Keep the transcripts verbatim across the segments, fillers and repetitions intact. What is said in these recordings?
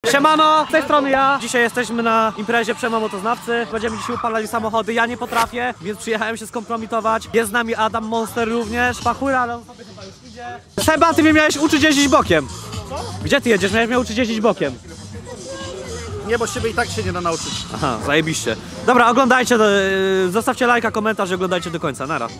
Siemano, z tej strony ja. Dzisiaj jesteśmy na imprezie Przemo Motoznawcy. Będziemy dzisiaj upalali samochody. Ja nie potrafię, więc przyjechałem się skompromitować. Jest z nami Adam Monster również. Pachura, ale on sobie chyba już idzie. Seba, ty mnie miałeś uczyć jeździć bokiem. Gdzie ty jedziesz? Miałeś mnie uczyć jeździć bokiem. Nie, bo z ciebie i tak się nie da nauczyć. Aha, zajebiście. Dobra, oglądajcie, yy, zostawcie lajka, komentarz i oglądajcie do końca. Nara.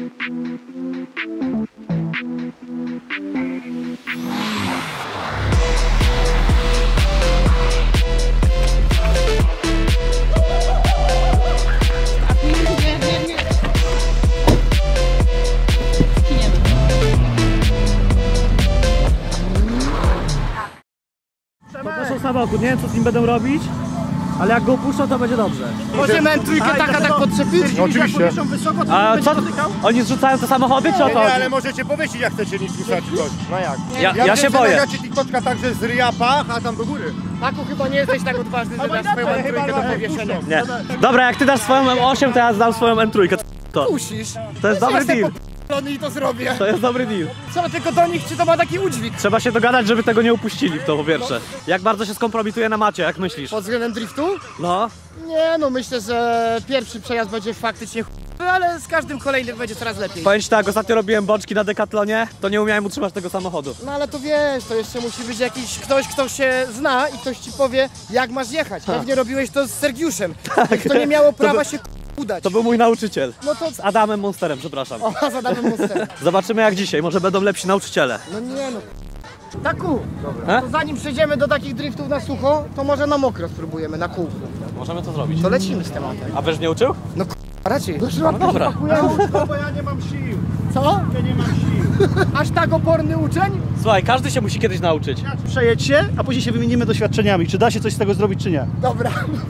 Poproszę samochód, nie wiem co z nim będą robić, ale jak go upuszczą, to będzie dobrze. Możemy M trzy taka tak podczepić? Oczywiście. A co? Oni zrzucają te samochody, czy o to? Nie, ale możecie powiesić jak chcecie niż ruszać coś. No jak? Ja, ja się boję. Ja TikToka tak, że z ryja pach, a tam do góry. Taku chyba nie jesteś tak odważny, że dasz swoją M trzy do powieszenia. Nie. Dobra, jak ty dasz swoją M osiem, to ja dam swoją M trzy. To, Musisz. to jest dobry deal. I to zrobię. To jest dobry deal. Co tylko do nich, czy to ma taki udźwig? Trzeba się dogadać, żeby tego nie upuścili, to po pierwsze. Jak bardzo się skompromituje na macie, jak myślisz? Pod względem driftu? No. Nie, no myślę, że pierwszy przejazd będzie faktycznie ch... ale z każdym kolejnym będzie coraz lepiej. Powiem ci tak, ostatnio robiłem boczki na Decathlonie, to nie umiałem utrzymać tego samochodu. No ale to wiesz, to jeszcze musi być jakiś ktoś, kto się zna i ktoś ci powie, jak masz jechać. Pewnie robiłeś to z Sergiuszem, tak. Kto nie miało prawa się udać. To był mój nauczyciel. No to... Z Adamem Monsterem, przepraszam. O, z Adamem Monsterem. Zobaczymy jak dzisiaj, może będą lepsi nauczyciele. No nie no. Taku, E? to zanim przejdziemy do takich driftów na sucho, to może na mokro spróbujemy, na kółku. Możemy to zrobić. To lecimy z tematem. A będziesz mnie uczył? No k***a, raczej. Do środka No dobra. No bo ja nie mam sił. Co? Ja nie mam sił. Aż tak oporny uczeń? Słuchaj, każdy się musi kiedyś nauczyć. Przejedź się, a później się wymienimy doświadczeniami, czy da się coś z tego zrobić, czy nie. Dobra.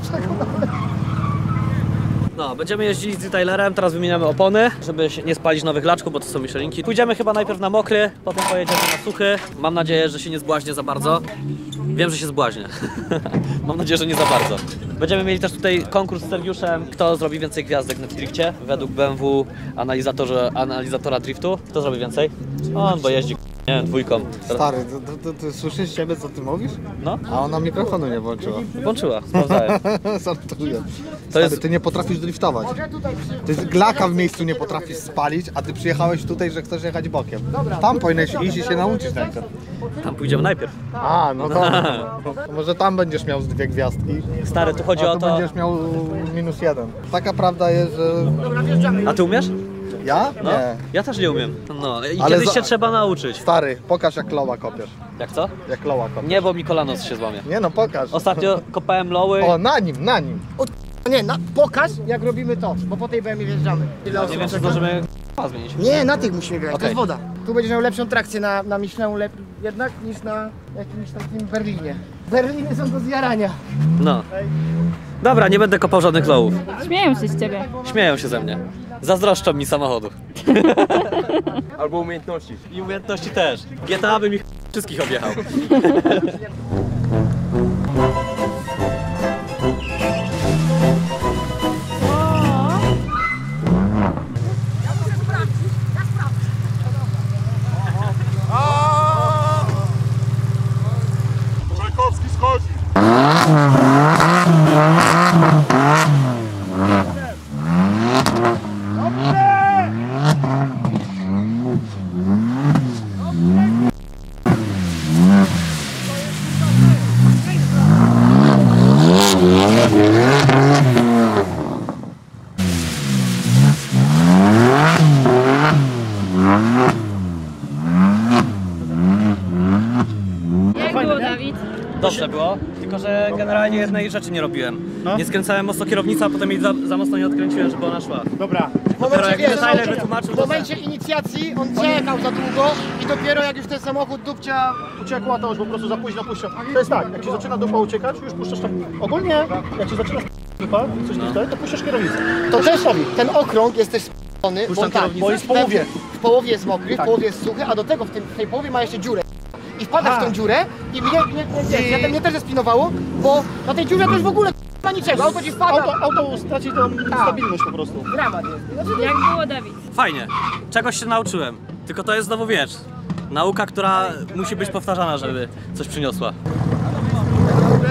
No, będziemy jeździć z detailerem, teraz wymieniamy opony, żeby się nie spalić nowych laczków, bo to są Michelinki. Pójdziemy chyba najpierw na mokry, potem pojedziemy na suchy. Mam nadzieję, że się nie zbłaźnie za bardzo. Wiem, że się zbłaźnie. Mam nadzieję, że nie za bardzo. Będziemy mieli też tutaj konkurs z Sergiuszem, kto zrobi więcej gwiazdek na drifcie. Według B M W analizatorze, analizatora driftu. Kto zrobi więcej? On, bo jeździ nie wiem, dwójką. Stary, to, to, to, to słyszysz siebie, co ty mówisz? No, A ona mikrofonu nie włączyła. włączyła, sprawdzałem. Żartuję. To Stary, jest... ty nie potrafisz driftować. Ty z glaka w miejscu nie potrafisz spalić, a ty przyjechałeś tutaj, że chcesz jechać bokiem. Tam powinieneś iść i się nauczyć najpierw. Tam pójdziemy najpierw. A, no to, to może tam będziesz miał z dwie gwiazdki, Stary, tu chodzi a o tu to... będziesz miał minus jeden. Taka prawda jest, że... A ty umiesz? Ja? No. Nie. Ja też nie umiem. No i Ale kiedyś za- się trzeba nauczyć. Stary, pokaż jak loła kopiesz. Jak co? Jak loła kopiesz. Nie, bo mi kolano się złamie. Nie no, pokaż. Ostatnio kopałem loły. O, na nim, na nim. Nie, na, pokaż jak robimy to, bo po tej B M W wjeżdżamy. Ile osób Nie wiem, czy czeka? zdążymy k***a zmienić. Nie, na tych musimy grać, to Okej. jest woda. Tu będziesz miał lepszą trakcję na, na Michelinu lep... jednak niż na jakimś takim Berlinie. Berliny są do zjarania. No. Dobra, nie będę kopał żadnych lołów. Śmieją się z ciebie. Śmieją się ze mnie. Zazdroszczą mi samochodu. Albo umiejętności. I umiejętności też. G T A bym ich wszystkich objechał. Czajkowski schodzi. Jak było, Dawid? Dobrze było, tylko że generalnie jednej rzeczy nie robiłem. No. Nie skręcałem mocno kierownicę, a potem jej za, za mocno nie odkręciłem, żeby ona szła. Dobra. W momencie, jak wiesz, detailer wytłumaczył, w to momencie inicjacji on czekał za długo i dopiero jak już ten samochód dupcia... Uciekła, to już po prostu za późno puszczą. To jest tak, jak ci zaczyna dupa uciekać, już puszczasz tam. Ogólnie, jak ci zaczyna dupa, coś nie stoi, to puszczasz kierownicę. To też ten okrąg jest też sp***ony, bo, Puszczam tak, kierownicę? Bo jest w połowie. w połowie jest mokry, w Tak. połowie jest suchy, a do tego w, tym, w tej połowie ma jeszcze dziurę. I wpada Aha. w tą dziurę i mnie, mnie, mnie, mnie, mnie, mnie też zespinowało, bo na tej dziurze to już w ogóle ma niczego, auto ci wpada. Auto, auto straci tą stabilność po prostu. Dramat jest. Znaczy, Jak było, Dawid? Fajnie, czegoś się nauczyłem. Tylko to jest znowu, wiesz, nauka, która musi być powtarzana, żeby coś przyniosła.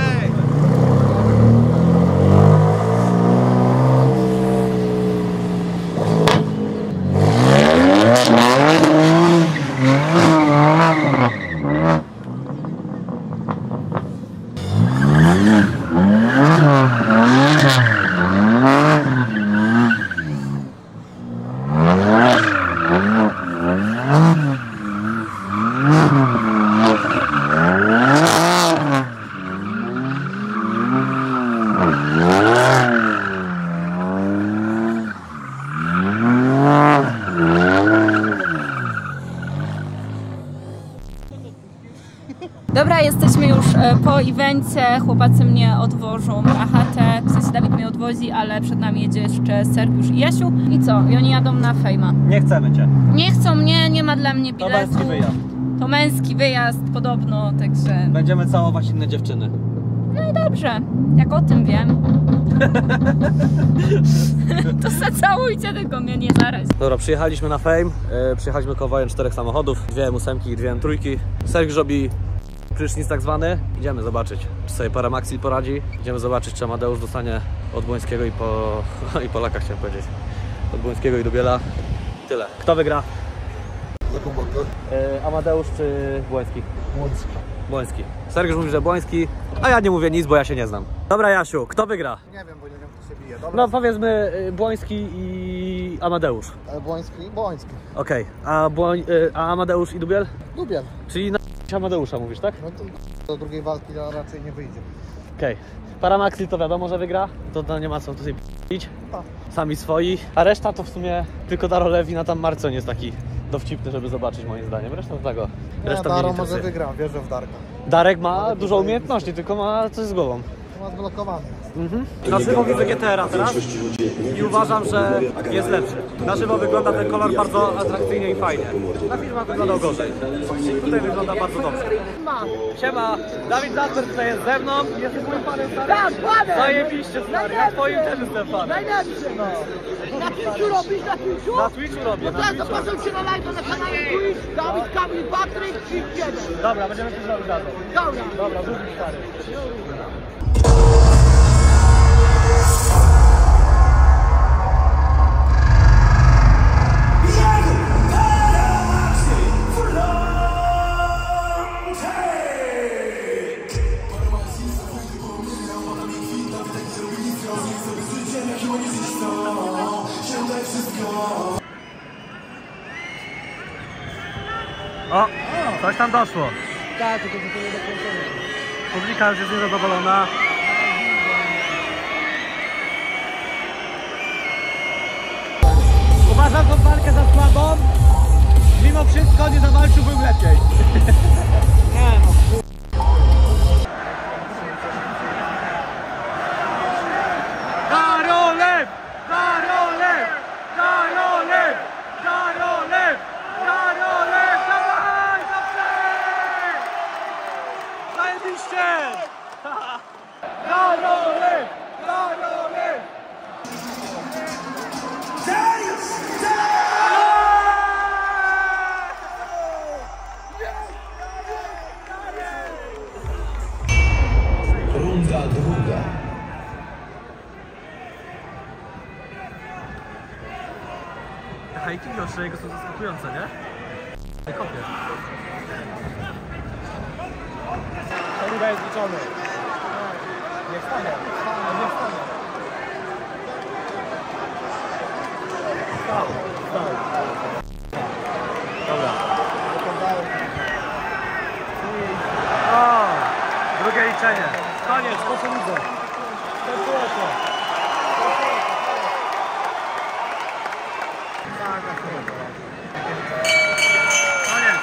po evencie chłopacy mnie odwożą na chatę. W sensie Dawid mnie odwozi, ale przed nami jedzie jeszcze Sergiusz i Jasiu. I co? I oni jadą na fejma. Nie chcemy cię. Nie chcą mnie, nie ma dla mnie To biletu. męski wyjazd. To męski wyjazd podobno, także... Będziemy całować inne dziewczyny. No i dobrze, jak o tym wiem. To zacałujcie, tylko mnie nie zaraz. Dobra, przyjechaliśmy na Fame. Yy, przyjechaliśmy konwojem czterech samochodów. Dwie M ósmki i dwie M trzy. Sergiusz robi prysznic tak zwany. Idziemy zobaczyć, czy sobie Paramaxil poradzi. Idziemy zobaczyć, czy Amadeusz dostanie od Błońskiego i po... i Polaka chciałem powiedzieć. Od Błońskiego i Dubiela. Tyle. Kto wygra? Yy, Amadeusz czy Błoński? Błoński. Błoński. Sergiusz mówi, że Błoński, a ja nie mówię nic, bo ja się nie znam. Dobra, Jasiu, kto wygra? Nie wiem, bo nie wiem, kto się bije. Dobra. No powiedzmy y, Błoński i Amadeusz. E, Błoński, Błoński. Okej, a, Błoń, y, a Amadeusz i Dubiel? Lubię. Czyli na Amadeusza mówisz, tak? No to do drugiej walki raczej nie wyjdzie. Okej. Paramaxil to wiadomo, że wygra. To, to nie ma co tutaj p***ić. Sami swoi. A reszta to w sumie tylko Daro Lewin, a tam Marcon jest taki dowcipny, żeby zobaczyć moim zdaniem. Reszta tego. Nie, Reszta Daro mnie nie może interesuje. wygra, wierzę w Darka. Darek ma dużo umiejętności, tylko ma coś z głową. To ma zblokowany. Mhm. Na żywo widzę G T R a teraz i uważam, że jest lepszy. Na żywo wygląda ten kolor bardzo atrakcyjnie i fajnie. Na filmach wyglądał gorzej. Tutaj wygląda bardzo dobrze. Siema, Dawid Lasper tutaj jest ze mną. Jesteś moim panem stary? Tak, panem! Zajebiście stary, ja twoim też jestem panem. Najlepszy, no! Na Twitchu robisz, na Twitchu? Na Twitchu robię, No na tak, Twitchu. zapraszam cię na live na kanale Twitch, Dawid, Kamil, Patryk, Twitch jeden. Dobra, będziemy coś robić razem. Dobra. Dobra, rzucić stary. O, coś tam doszło. Tak, tylko to nie dokończone. Publika już jest niezadowolona. Uważam tą walkę za słabą. Mimo wszystko nie zawalczyłbym lepiej. Nie no. Darolew! Darolew! Darolew! Darolew! Darolew! Dawaj! Dobrze! Zajebiście! Darolew! Darolew! Runda druga. Hajki od jego są zaskakujące, nie? Nie kopię. To chyba jest liczony. Nie wstanie. Nie wstanie. Stał, stał. Dobra. O, drugie liczenie. Koniec, po co widzę. Skończyło się. Koniec.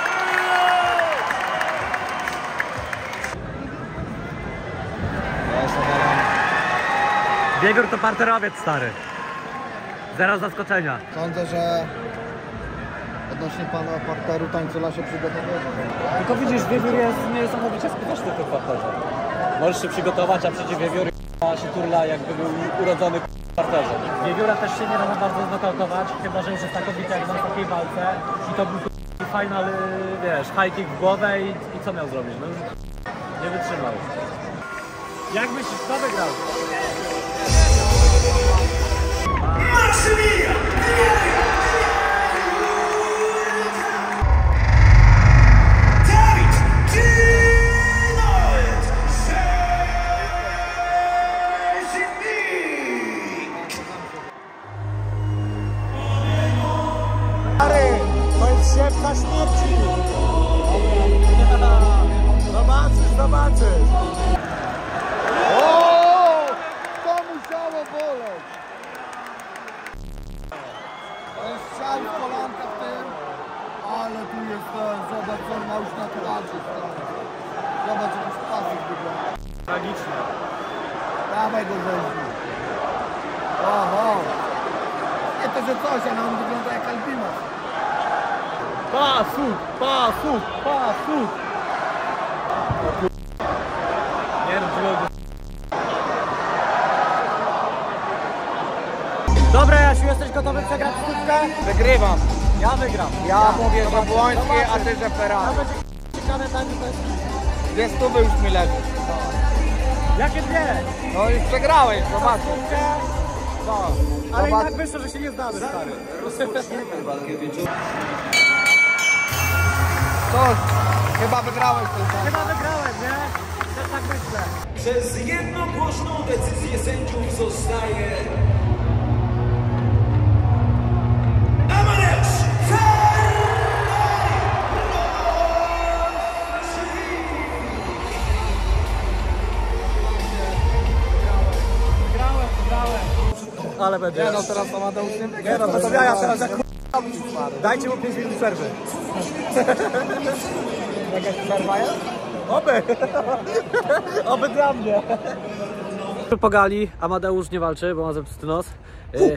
Biegor to parterowiec stary. Zero zaskoczenia. Sądzę, że odnośnie pana parteru tańcula się przygotowuje. Tylko widzisz, wiewiór jest niesamowicie skuteczny w tym parterze. Możesz się przygotować, a przecież wiewiór się turla, jakby był urodzony w parterze. Wiewióra też się nie da za bardzo znokautować, chyba że już jest takowicie jak na takiej walce. I to był final, wiesz, high kick w głowę i, i co miał zrobić? No już nie wytrzymał. Jak myślisz, kto wygrał? To jest szepta śmierci. Zobaczysz, zobaczysz. O! To musiało boleć. tragicznie. Dawaj go rzeźbi. Oho. Nie to, że coś, ale on wygląda jak albino. Pasut, pasut, pasut. Nie rób Dobra, Jasiu, jesteś gotowy przegrać stówkę? Wygrywam. Ja wygram. Ja mówię, że Błońskie, a ty, że Ferrari. Ciekawe dla mnie to jest... Dwie stówy już mi leży. Jakie dwie? No i przegrałeś, zobacz. No. Ale i tak wyszło, że się nie znamy, stary. To chyba wygrałeś ten Chyba wygrałem, nie? Też tak myślę. Przez jednogłośną decyzję sędziów zostaje Amadeusz Ale będzie. Nie no, teraz Amadeusz nie wygra. Nie no, to ja, ja teraz jak dajcie mu pięć minut przerwy. Jakaś przerwa jest? Oby! Oby dla mnie. Pogali, Amadeusz nie walczy, bo ma zepsuty nos. Y,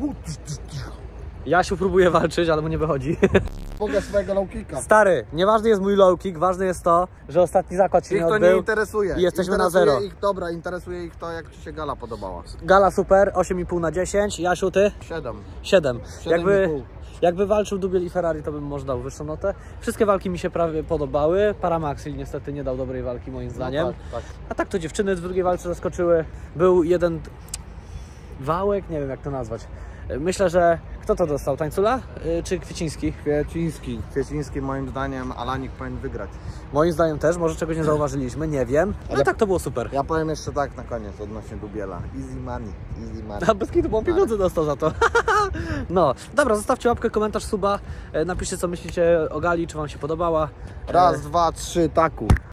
Jasiu próbuje walczyć, ale mu nie wychodzi. Mogę swojego low kicka. Stary, nieważny jest mój low kick, ważne jest to, że ostatni zakład się Ich nie to odbył. nie interesuje. I jesteśmy na Interesuje zero. Ich, dobra, interesuje ich to, jak ci się gala podobała. Gala super, osiem i pół na dziesięć. Jasiu, ty? siedem. siedem. Jakby, i pół. jakby walczył Dubiel i Ferrari, to bym może dał wyższą notę. Wszystkie walki mi się prawie podobały. Paramaxil niestety nie dał dobrej walki moim zdaniem. tak, tak. A tak to dziewczyny w drugiej walce zaskoczyły. Był jeden wałek, nie wiem jak to nazwać. Myślę, że kto to dostał? Tańcula yy, czy Kwieciński? Kwieciński. Kwieciński moim zdaniem Alanik powinien wygrać. Moim zdaniem też, może czegoś nie zauważyliśmy, nie wiem. No tak, to było super. Ja powiem jeszcze tak na koniec odnośnie Dubiela. Easy money, easy money. A bez kitu, bo on pieniądze dostał za to. No, dobra, zostawcie łapkę, komentarz, suba. E, Napiszcie co myślicie o gali, czy wam się podobała. Raz, dwa, trzy, taku.